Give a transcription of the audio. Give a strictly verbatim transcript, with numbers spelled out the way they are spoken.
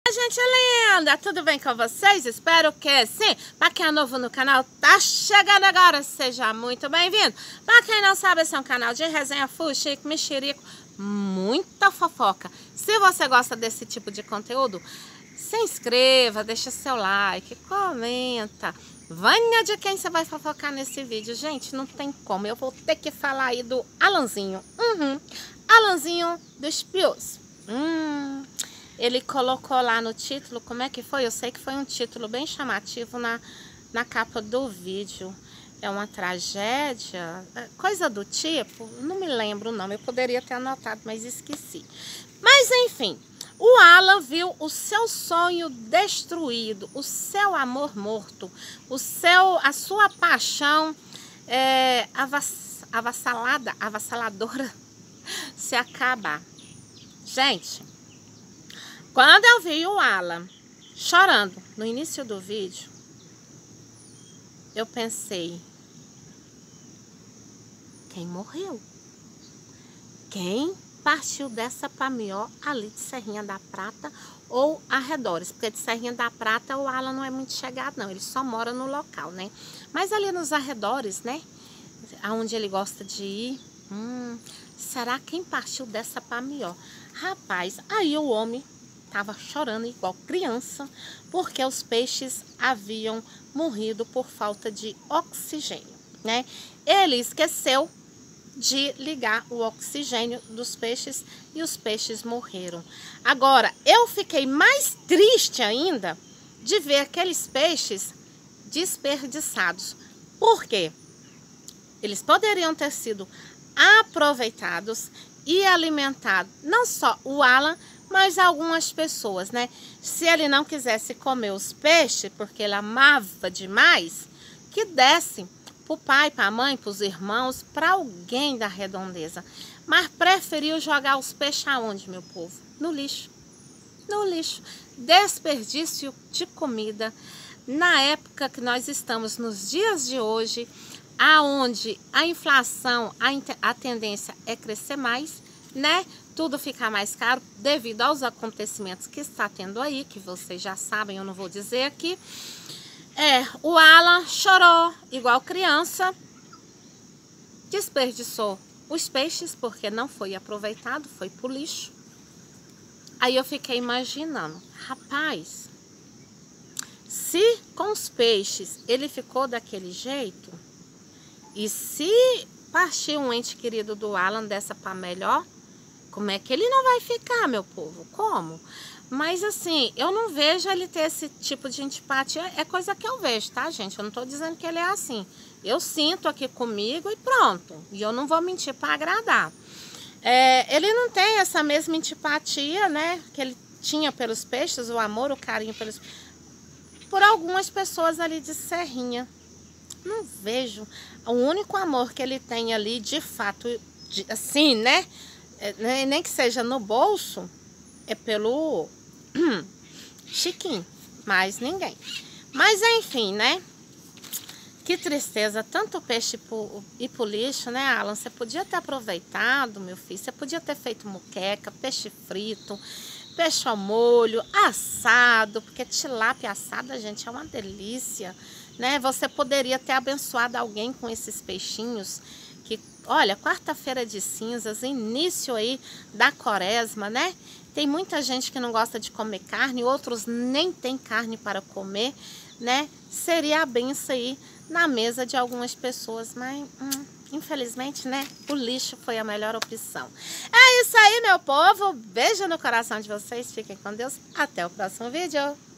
Gente linda, tudo bem com vocês? Espero que sim. Para quem é novo no canal, tá chegando agora, seja muito bem-vindo. Para quem não sabe, esse é um canal de resenha full, chique, mexerico, muita fofoca. Se você gosta desse tipo de conteúdo, se inscreva, deixa seu like, comenta. Venha de quem você vai fofocar nesse vídeo. Gente, não tem como, eu vou ter que falar aí do Alanzinho. Uhum. Alanzinho dos Pios. Hum... Ele colocou lá no título, como é que foi? Eu sei que foi um título bem chamativo na, na capa do vídeo. É uma tragédia, coisa do tipo, não me lembro o nome, eu poderia ter anotado, mas esqueci. Mas enfim, o Alan viu o seu sonho destruído, o seu amor morto, o seu, a sua paixão é, avass, avassalada, avassaladora se acabar. Gente... Quando eu vi o Alan chorando no início do vídeo, eu pensei, quem morreu? Quem partiu dessa Pamió ali de Serrinha da Prata ou arredores? Porque de Serrinha da Prata o Alan não é muito chegado não, ele só mora no local, né? Mas ali nos arredores, né? Aonde ele gosta de ir, hum, será quem partiu dessa Pamió? Rapaz, aí o homem... estava chorando igual criança, porque os peixes haviam morrido por falta de oxigênio, né? Ele esqueceu de ligar o oxigênio dos peixes e os peixes morreram. Agora, eu fiquei mais triste ainda de ver aqueles peixes desperdiçados. Por quê? Eles poderiam ter sido aproveitados e alimentados, não só o Alan, mas algumas pessoas, né? Se ele não quisesse comer os peixes, porque ele amava demais, que desse para o pai, para a mãe, para os irmãos, para alguém da redondeza. Mas preferiu jogar os peixes aonde, meu povo? No lixo. No lixo. Desperdício de comida. Na época que nós estamos, nos dias de hoje, aonde a inflação, a, a tendência é crescer mais, né? Tudo ficar mais caro devido aos acontecimentos que está tendo aí, que vocês já sabem, eu não vou dizer aqui. É, o Alan chorou igual criança, desperdiçou os peixes porque não foi aproveitado, foi pro lixo. Aí eu fiquei imaginando, rapaz, se com os peixes ele ficou daquele jeito, e se partir um ente querido do Alan dessa para melhor, como é que ele não vai ficar, meu povo? Como? Mas assim, eu não vejo ele ter esse tipo de antipatia. É coisa que eu vejo, tá, gente? Eu não tô dizendo que ele é assim. Eu sinto aqui comigo e pronto. E eu não vou mentir para agradar. É, ele não tem essa mesma antipatia, né? Que ele tinha pelos peixes, o amor, o carinho pelos... por algumas pessoas ali de Serrinha. Não vejo. O único amor que ele tem ali, de fato, de, assim, né? É, nem que seja no bolso, é pelo Chiquinho, mais ninguém. Mas enfim, né? Que tristeza, tanto peixe pro, ir pro lixo, né, Alan? Você podia ter aproveitado, meu filho, você podia ter feito moqueca, peixe frito, peixe ao molho, assado, porque tilápia assada, gente, é uma delícia, né? Você poderia ter abençoado alguém com esses peixinhos. Olha, quarta-feira de cinzas, início aí da quaresma, né? Tem muita gente que não gosta de comer carne, outros nem tem carne para comer, né? Seria a benção aí na mesa de algumas pessoas, mas hum, infelizmente, né? O lixo foi a melhor opção. É isso aí, meu povo. Beijo no coração de vocês, fiquem com Deus. Até o próximo vídeo.